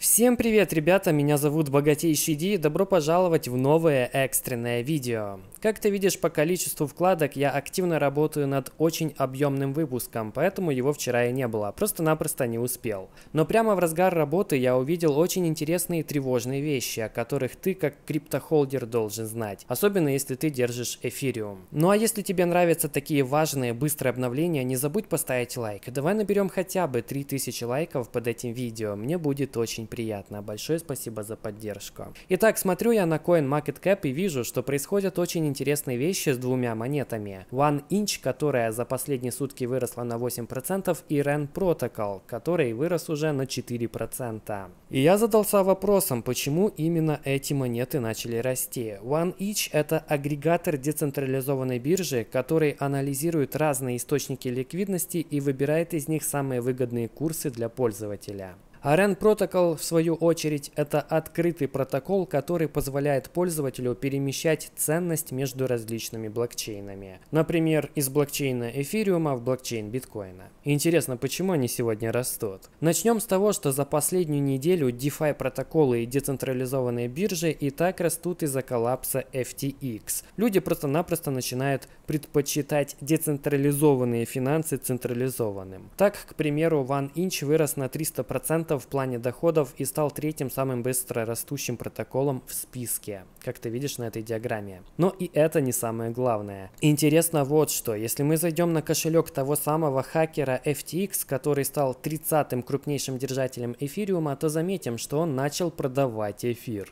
Всем привет, ребята, меня зовут Богатейший Ди, добро пожаловать в новое экстренное видео. Как ты видишь по количеству вкладок, я активно работаю над очень объемным выпуском, поэтому его вчера и не было, просто-напросто не успел. Но прямо в разгар работы я увидел очень интересные и тревожные вещи, о которых ты как криптохолдер должен знать, особенно если ты держишь эфириум. Ну а если тебе нравятся такие важные, быстрые обновления, не забудь поставить лайк. Давай наберем хотя бы 3000 лайков под этим видео, мне будет очень приятно. Большое спасибо за поддержку. Итак, смотрю я на CoinMarketCap и вижу, что происходят очень интересные вещи с двумя монетами. OneInch, которая за последние сутки выросла на 8%, и REN Protocol, который вырос уже на 4%. И я задался вопросом, почему именно эти монеты начали расти. OneInch — это агрегатор децентрализованной биржи, который анализирует разные источники ликвидности и выбирает из них самые выгодные курсы для пользователя. А REN Protocol, в свою очередь, это открытый протокол, который позволяет пользователю перемещать ценность между различными блокчейнами. Например, из блокчейна эфириума в блокчейн биткоина. Интересно, почему они сегодня растут? Начнем с того, что за последнюю неделю DeFi протоколы и децентрализованные биржи и так растут из-за коллапса FTX. Люди просто-напросто начинают предпочитать децентрализованные финансы централизованным. Так, к примеру, OneInch вырос на 300% в плане доходов и стал третьим самым быстро растущим протоколом в списке, как ты видишь на этой диаграмме. Но и это не самое главное. Интересно вот что, если мы зайдем на кошелек того самого хакера FTX, который стал 30-м крупнейшим держателем эфириума, то заметим, что он начал продавать эфир.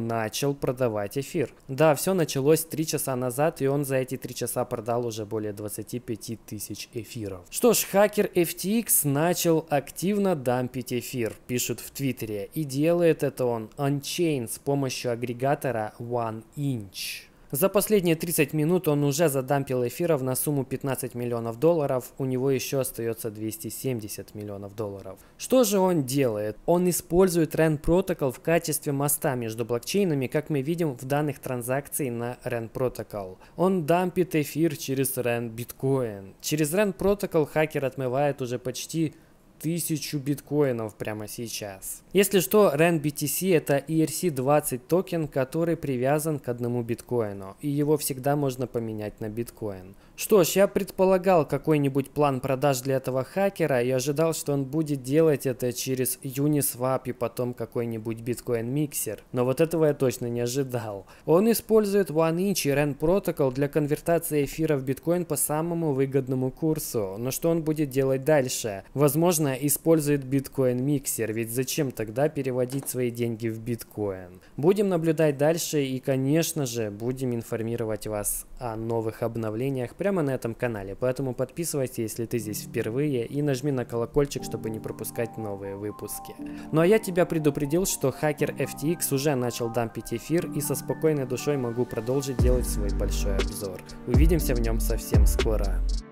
Да, все началось 3 часа назад, и он за эти 3 часа продал уже более 25 тысяч эфиров. Что ж, хакер FTX начал активно дампить эфир, пишут в Твиттере, и делает это он on-chain с помощью агрегатора OneInch. За последние 30 минут он уже задампил эфиров на сумму $15 миллионов, у него еще остается $270 миллионов. Что же он делает? Он использует REN Protocol в качестве моста между блокчейнами, как мы видим в данных транзакций на REN Protocol. Он дампит эфир через REN Bitcoin. Через REN Protocol хакер отмывает уже почти 1000 биткоинов прямо сейчас. Если что, REN BTC — это ERC-20 токен, который привязан к одному биткоину, и его всегда можно поменять на биткоин. Что ж, я предполагал какой-нибудь план продаж для этого хакера и ожидал, что он будет делать это через Uniswap и потом какой-нибудь биткоин-миксер, но вот этого я точно не ожидал. Он использует OneInch и REN Protocol для конвертации эфира в биткоин по самому выгодному курсу. Но что он будет делать дальше? Возможно, использует биткоин-миксер, ведь зачем тогда переводить свои деньги в биткоин? Будем наблюдать дальше и, конечно же, будем информировать вас о новых обновлениях прямо на этом канале, поэтому подписывайся, если ты здесь впервые, и нажми на колокольчик, чтобы не пропускать новые выпуски. Ну а я тебя предупредил, что хакер FTX уже начал дампить эфир, и со спокойной душой могу продолжить делать свой большой обзор. Увидимся в нем совсем скоро.